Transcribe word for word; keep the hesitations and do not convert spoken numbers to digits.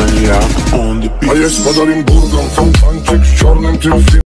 ja on the beat. A jest padalim burgą, fontanczyk w czarnym tym